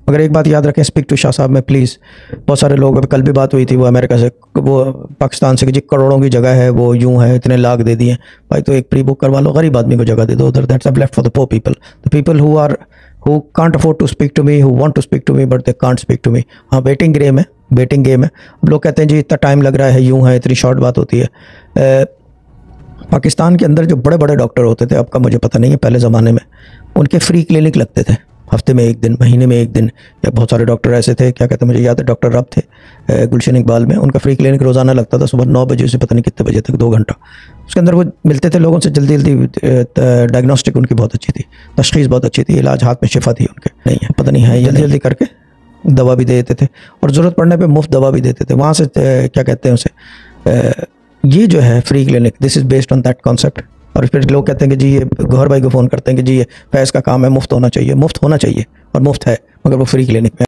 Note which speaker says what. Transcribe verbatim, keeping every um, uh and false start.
Speaker 1: मगर एक बात याद रखें, स्पीक टू शाह साहब में प्लीज़। बहुत सारे लोग, अभी कल भी बात हुई थी वो अमेरिका से, वो पाकिस्तान से कि जी करोड़ों की जगह है, वो यूं है, इतने लाख दे दिए भाई, तो एक प्री बुक करवा लो, गरीब आदमी को जगह दे दो उधर। That's left for the poor people, the people who are who can't afford to speak to me, who want to speak to me but they can't speak to me. हाँ, waiting game है, waiting game है। अब लोग कहते हैं जी इतना time लग रहा है, यूं है, इतनी शॉर्ट बात होती है। आ, पाकिस्तान के अंदर जो बड़े बड़े डॉक्टर होते थे, अब का मुझे पता नहीं है, पहले ज़माने में उनके फ्री क्लिनिक लगते थे, हफ्ते में एक दिन, महीने में एक दिन। या बहुत सारे डॉक्टर ऐसे थे, क्या कहते हैं, मुझे याद है डॉक्टर रब थे गुलशन इकबाल में, उनका फ्री क्लिनिक रोज़ाना लगता था, सुबह नौ बजे से पता नहीं कितने बजे तक, दो घंटा। उसके अंदर वो मिलते थे लोगों से, जल्दी जल्दी डायग्नोस्टिक उनकी बहुत अच्छी थी, तशख़ीस बहुत अच्छी थी, इलाज हाथ में शिफा थी उनके। नहीं है, पता नहीं है, जल्दी जल्दी करके दवा भी दे देते थे और ज़रूरत पड़ने पर मुफ्त दवा भी देते थे। वहाँ से क्या कहते हैं उसे, ये जो है free clinic, this is based on that concept. और फिर लोग कहते हैं कि जी ये गौहर भाई को फ़ोन करते हैं कि जी ये फैज़ का काम है, मुफ्त होना चाहिए। मुफ्त होना चाहिए और मुफ्त है, मगर वो फ्री क्लिनिक में